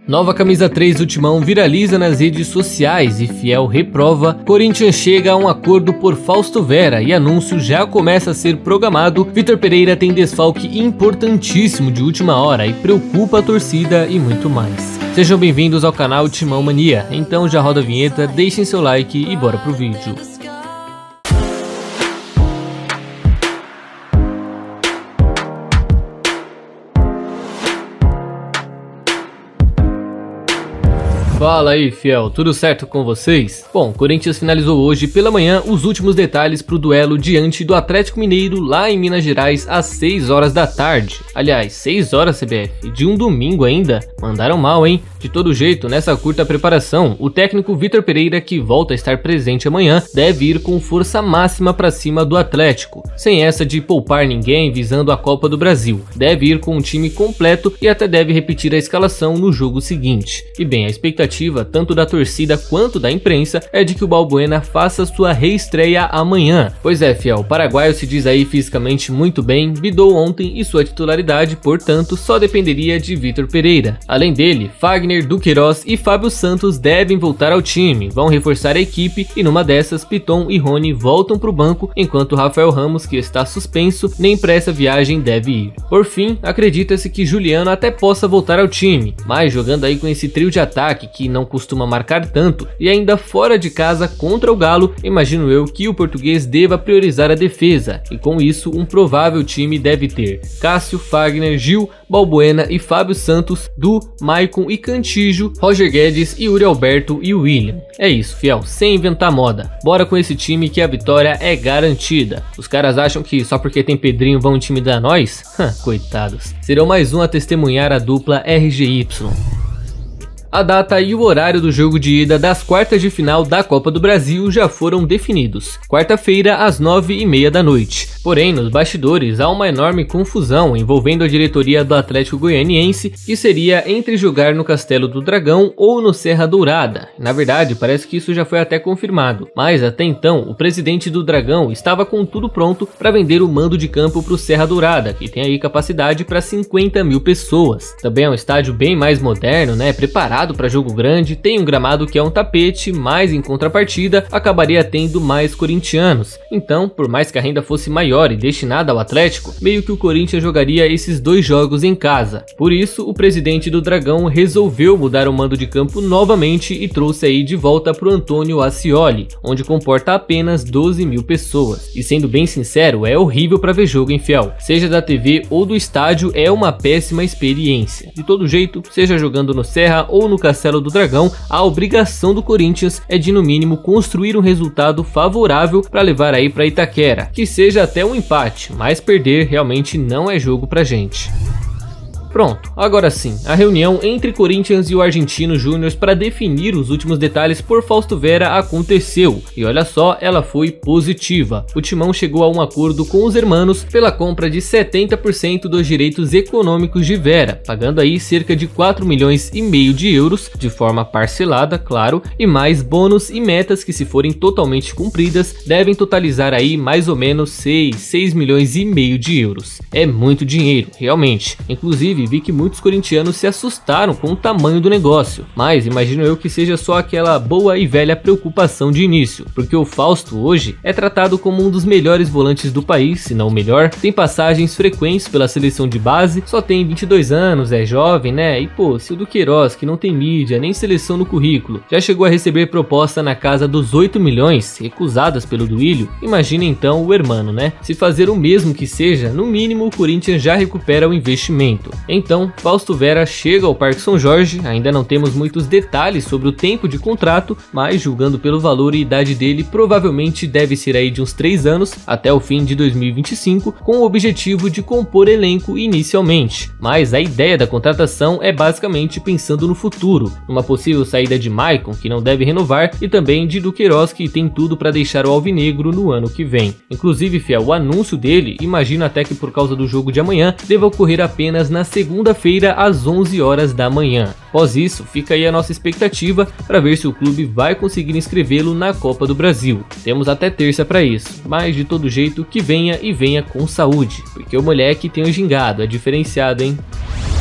Nova camisa 3 do Timão viraliza nas redes sociais e Fiel reprova. Corinthians chega a um acordo por Fausto Vera e anúncio já começa a ser programado. Vitor Pereira tem desfalque importantíssimo de última hora e preocupa a torcida e muito mais. Sejam bem-vindos ao canal Timão Mania. Então já roda a vinheta, deixem seu like e bora pro vídeo. Fala aí, Fiel, tudo certo com vocês? Bom, Corinthians finalizou hoje pela manhã os últimos detalhes para o duelo diante do Atlético Mineiro lá em Minas Gerais às 6 horas da tarde. Aliás, 6 horas CBF, de um domingo ainda? Mandaram mal, hein? De todo jeito, nessa curta preparação, o técnico Vitor Pereira, que volta a estar presente amanhã, deve ir com força máxima para cima do Atlético, sem essa de poupar ninguém visando a Copa do Brasil. Deve ir com um time completo e até deve repetir a escalação no jogo seguinte. E bem, a expectativa tanto da torcida quanto da imprensa é de que o Balbuena faça sua reestreia amanhã. Pois é, Fiel, o paraguaio se diz aí fisicamente muito bem, bidou ontem e sua titularidade, portanto, só dependeria de Vitor Pereira. Além dele, Fagner, Duqueiroz e Fábio Santos devem voltar ao time, vão reforçar a equipe e numa dessas, Piton e Rony voltam para o banco, enquanto Rafael Ramos, que está suspenso, nem para essa viagem deve ir. Por fim, acredita-se que Juliano até possa voltar ao time, mas jogando aí com esse trio de ataque que não costuma marcar tanto e ainda fora de casa contra o Galo, imagino eu que o português deva priorizar a defesa e com isso um provável time deve ter Cássio, Fagner, Gil, Balbuena e Fábio Santos, Du, Maicon e Cantígio, Roger Guedes, Yuri Alberto e William. É isso, Fiel, sem inventar moda. Bora com esse time que a vitória é garantida. Os caras acham que só porque tem Pedrinho vão intimidar nós? Coitados. Serão mais um a testemunhar a dupla RGY. A data e o horário do jogo de ida das quartas de final da Copa do Brasil já foram definidos. Quarta-feira, às 9h30 da noite. Porém, nos bastidores há uma enorme confusão envolvendo a diretoria do Atlético Goianiense, que seria entre jogar no Castelo do Dragão ou no Serra Dourada. Na verdade, parece que isso já foi até confirmado. Mas até então, o presidente do Dragão estava com tudo pronto para vender o mando de campo para o Serra Dourada, que tem aí capacidade para 50 mil pessoas. Também é um estádio bem mais moderno, né? Preparado para jogo grande, tem um gramado que é um tapete, mas em contrapartida acabaria tendo mais corintianos. Então, por mais que a renda fosse maior e destinada ao Atlético, meio que o Corinthians jogaria esses dois jogos em casa. Por isso, o presidente do Dragão resolveu mudar o mando de campo novamente e trouxe aí de volta para o Antônio Ascioli, onde comporta apenas 12 mil pessoas. E sendo bem sincero, é horrível para ver jogo, hein, Fiel? Seja da TV ou do estádio, é uma péssima experiência. De todo jeito, seja jogando no Serra ou no Castelo do Dragão, a obrigação do Corinthians é de no mínimo construir um resultado favorável para levar aí para Itaquera, que seja até um empate, mas perder realmente não é jogo pra gente. Pronto, agora sim, a reunião entre Corinthians e o Argentino Júnior para definir os últimos detalhes por Fausto Vera aconteceu, e olha só, ela foi positiva. O Timão chegou a um acordo com os hermanos pela compra de 70% dos direitos econômicos de Vera, pagando aí cerca de 4,5 milhões de euros, de forma parcelada, claro, e mais bônus e metas que, se forem totalmente cumpridas, devem totalizar aí mais ou menos 6,5 milhões de euros. É muito dinheiro, realmente. Inclusive, vi que muitos corintianos se assustaram com o tamanho do negócio, mas imagino eu que seja só aquela boa e velha preocupação de início, porque o Fausto hoje é tratado como um dos melhores volantes do país, se não o melhor, tem passagens frequentes pela seleção de base, só tem 22 anos, é jovem, né? E pô, se o Duqueiroz, que não tem mídia nem seleção no currículo, já chegou a receber proposta na casa dos 8 milhões, recusadas pelo Duílio, imagina então o hermano, né? Se fazer o mesmo que seja, no mínimo o Corinthians já recupera o investimento. Então, Fausto Vera chega ao Parque São Jorge, ainda não temos muitos detalhes sobre o tempo de contrato, mas julgando pelo valor e idade dele, provavelmente deve ser aí de uns 3 anos, até o fim de 2025, com o objetivo de compor elenco inicialmente. Mas a ideia da contratação é basicamente pensando no futuro, numa possível saída de Maicon, que não deve renovar, e também de Duqueiroz, que tem tudo para deixar o alvinegro no ano que vem. Inclusive, Fiel, o anúncio dele, imagino até que por causa do jogo de amanhã, deva ocorrer apenas na segunda-feira às 11 horas da manhã. Após isso, fica aí a nossa expectativa para ver se o clube vai conseguir inscrevê-lo na Copa do Brasil. Temos até terça para isso, mas de todo jeito que venha e venha com saúde, porque o moleque tem um gingado, é diferenciado, hein?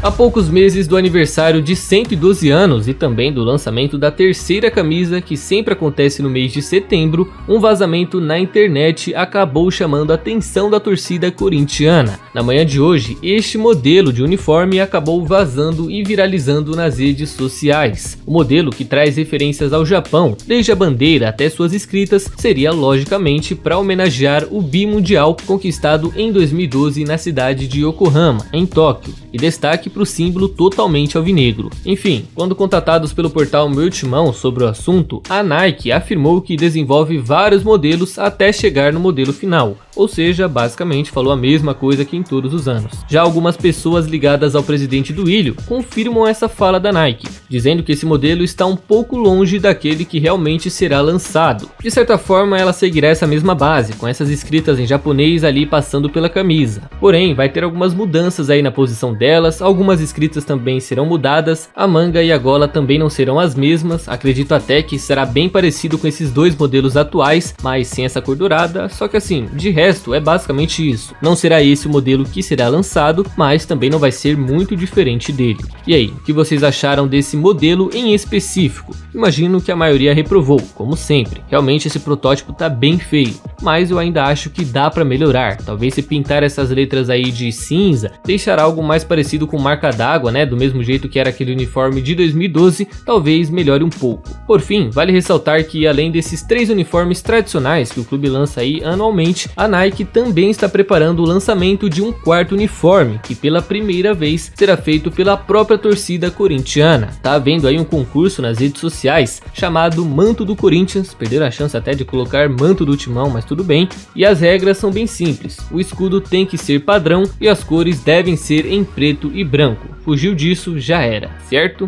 Há poucos meses do aniversário de 112 anos e também do lançamento da terceira camisa, que sempre acontece no mês de setembro, um vazamento na internet acabou chamando a atenção da torcida corintiana. Na manhã de hoje, este modelo de uniforme acabou vazando e viralizando nas redes sociais. O modelo, que traz referências ao Japão, desde a bandeira até suas escritas, seria logicamente para homenagear o bimundial conquistado em 2012 na cidade de Yokohama, em Tóquio, e destaque para o símbolo totalmente alvinegro. Enfim, quando contatados pelo portal Meu Timão sobre o assunto, a Nike afirmou que desenvolve vários modelos até chegar no modelo final, ou seja, basicamente falou a mesma coisa que em todos os anos. Já algumas pessoas ligadas ao presidente do Ilho confirmam essa fala da Nike, dizendo que esse modelo está um pouco longe daquele que realmente será lançado. De certa forma, ela seguirá essa mesma base, com essas escritas em japonês ali passando pela camisa. Porém, vai ter algumas mudanças aí na posição delas, algumas escritas também serão mudadas, a manga e a gola também não serão as mesmas, acredito até que será bem parecido com esses dois modelos atuais, mas sem essa cor dourada, só que assim, de resto é basicamente isso. Não será esse o modelo que será lançado, mas também não vai ser muito diferente dele. E aí, o que vocês acharam desse modelo em específico? Imagino que a maioria reprovou, como sempre. Realmente esse protótipo tá bem feio, mas eu ainda acho que dá para melhorar. Talvez se pintar essas letras aí de cinza, deixará algo mais parecido com marca d'água, né, do mesmo jeito que era aquele uniforme de 2012, talvez melhore um pouco. Por fim, vale ressaltar que além desses 3 uniformes tradicionais que o clube lança aí anualmente, a Nike também está preparando o lançamento de um 4º uniforme, que pela primeira vez será feito pela própria torcida corintiana. Tá havendo aí um concurso nas redes sociais chamado Manto do Corinthians, perderam a chance até de colocar Manto do Timão, mas tudo bem, e as regras são bem simples. O escudo tem que ser padrão e as cores devem ser em preto e branco. Fugiu disso, já era, certo?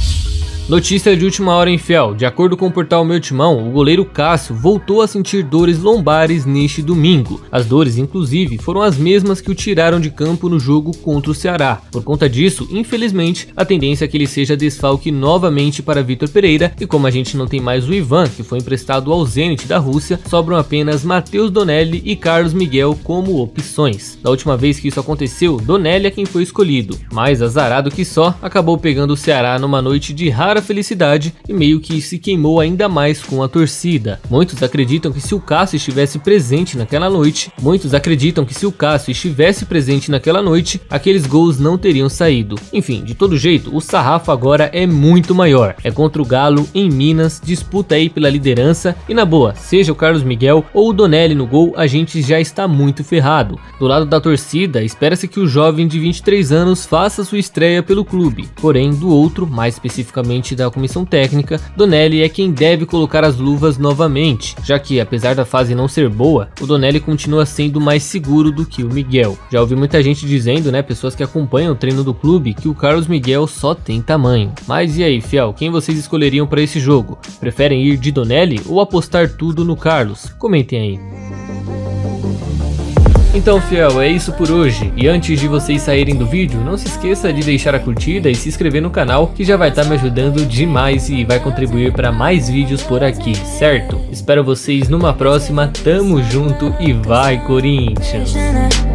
Notícia de última hora, infiel. De acordo com o portal Meu Timão, o goleiro Cássio voltou a sentir dores lombares neste domingo. As dores, inclusive, foram as mesmas que o tiraram de campo no jogo contra o Ceará. Por conta disso, infelizmente, a tendência é que ele seja desfalque novamente para Vitor Pereira, e como a gente não tem mais o Ivan, que foi emprestado ao Zenit da Rússia, sobram apenas Matheus Donelli e Carlos Miguel como opções. Da última vez que isso aconteceu, Donelli é quem foi escolhido, mas azarado que só, acabou pegando o Ceará numa noite de rara felicidade e meio que se queimou ainda mais com a torcida. Muitos acreditam que se o Cássio estivesse presente naquela noite, aqueles gols não teriam saído. Enfim, de todo jeito, o sarrafo agora é muito maior. É contra o Galo em Minas, disputa aí pela liderança e na boa, seja o Carlos Miguel ou o Donelli no gol, a gente já está muito ferrado. Do lado da torcida, espera-se que o jovem de 23 anos faça sua estreia pelo clube. Porém, do outro, mais especificamente da comissão técnica, Donelli é quem deve colocar as luvas novamente, já que apesar da fase não ser boa, o Donelli continua sendo mais seguro do que o Miguel. Já ouvi muita gente dizendo, né, pessoas que acompanham o treino do clube, que o Carlos Miguel só tem tamanho. Mas e aí, fiel, quem vocês escolheriam para esse jogo? Preferem ir de Donelli ou apostar tudo no Carlos? Comentem aí. Então, fiel, é isso por hoje, e antes de vocês saírem do vídeo, não se esqueça de deixar a curtida e se inscrever no canal, que já vai estar me ajudando demais e vai contribuir para mais vídeos por aqui, certo? Espero vocês numa próxima, tamo junto e vai Corinthians!